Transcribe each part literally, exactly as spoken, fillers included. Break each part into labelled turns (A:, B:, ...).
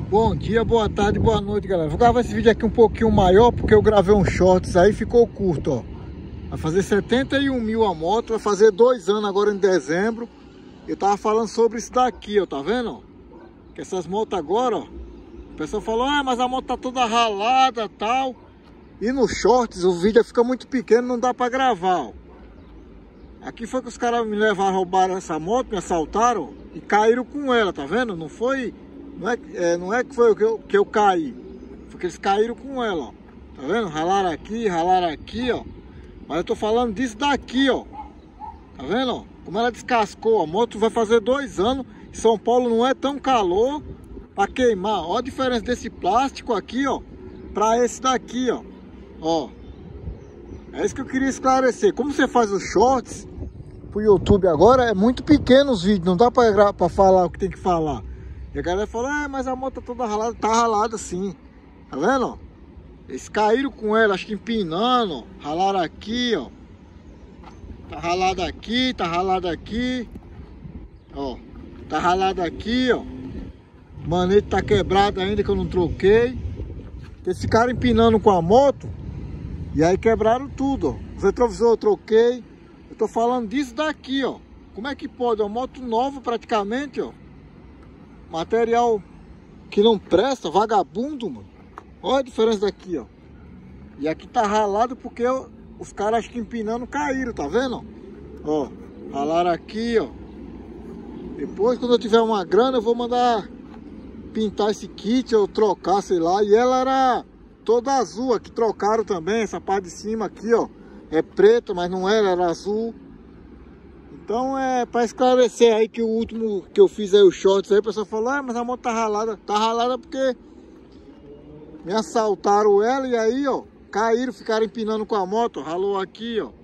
A: Bom dia, boa tarde, boa noite, galera. Vou gravar esse vídeo aqui um pouquinho maior, porque eu gravei um shorts aí, ficou curto, ó. Vai fazer setenta e um mil a moto, vai fazer dois anos agora em dezembro. Eu tava falando sobre isso daqui, ó, tá vendo, ó? Que essas motos agora, ó, o pessoal falou, ah, mas a moto tá toda ralada e tal. E no shorts o vídeo fica muito pequeno, não dá pra gravar, ó. Aqui foi que os caras me levaram, roubaram essa moto, me assaltaram e caíram com ela, tá vendo? Não foi... Não é, é, não é que foi que eu, que eu caí, foi que eles caíram com ela, ó. Tá vendo? Ralaram aqui, ralaram aqui, ó. Mas eu tô falando disso daqui, ó. Tá vendo, ó? Como ela descascou. A moto vai fazer dois anos. Em São Paulo não é tão calor pra queimar. Ó a diferença desse plástico aqui, ó, pra esse daqui, ó. Ó. É isso que eu queria esclarecer. Como você faz os shorts pro YouTube agora, é muito pequeno os vídeos. Não dá pra, pra falar o que tem que falar. E a galera falou, ah, mas a moto tá toda ralada. Tá ralada sim. Tá vendo, ó? Eles caíram com ela, acho que empinando, ó. Ralaram aqui, ó. Tá ralado aqui, tá ralado aqui. Ó. Tá ralado aqui, ó. O manete tá quebrado ainda, que eu não troquei. Eles ficaram empinando com a moto. E aí quebraram tudo, ó. O retrovisor eu troquei. Eu tô falando disso daqui, ó. Como é que pode? É uma moto nova praticamente, ó. Material que não presta, vagabundo, mano. Olha a diferença daqui, ó. E aqui tá ralado porque eu, os caras acho que empinando caíram, tá vendo? Ó, ralaram aqui, ó. Depois, quando eu tiver uma grana, eu vou mandar pintar esse kit ou trocar, sei lá. E ela era toda azul, aqui trocaram também. Essa parte de cima aqui, ó, é preta, mas não era, era azul. Então é para esclarecer aí que o último que eu fiz aí, o shorts aí, o pessoal falou, ah, mas a moto tá ralada. Tá ralada porque me assaltaram ela e aí, ó, caíram, ficaram empinando com a moto, ralou aqui, ó.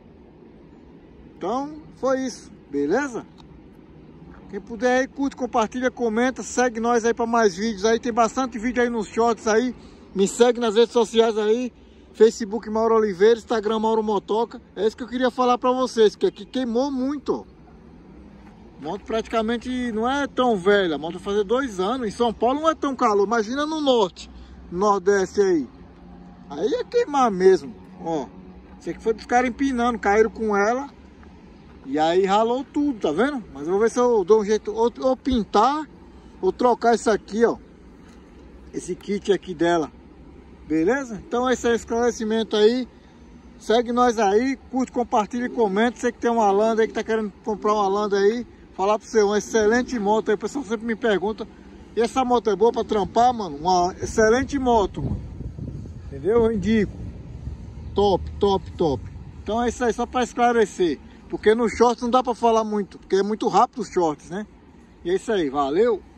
A: Então foi isso, beleza? Quem puder aí, curte, compartilha, comenta, segue nós aí para mais vídeos aí. Tem bastante vídeo aí nos shorts aí. Me segue nas redes sociais aí. Facebook Mauro Oliveira, Instagram Mauro Motoca. É isso que eu queria falar para vocês, que aqui queimou muito, ó. A moto praticamente não é tão velha, a moto vai fazer dois anos. Em São Paulo não é tão calor, imagina no norte, no nordeste aí. Aí ia queimar mesmo, ó. Isso aqui foi dos caras empinando, caíram com ela. E aí ralou tudo, tá vendo? Mas eu vou ver se eu dou um jeito, ou, ou pintar, ou trocar isso aqui, ó. Esse kit aqui dela. Beleza? Então esse é o esclarecimento aí. Segue nós aí, curte, compartilha e comenta. Você que tem uma Landa aí, que tá querendo comprar uma Landa aí, falar pra você, uma excelente moto aí. O pessoal sempre me pergunta, e essa moto é boa pra trampar, mano? Uma excelente moto, mano. Entendeu? Eu indico. Top, top, top. Então é isso aí, só pra esclarecer. Porque no shorts não dá pra falar muito, porque é muito rápido os shorts, né? E é isso aí, valeu!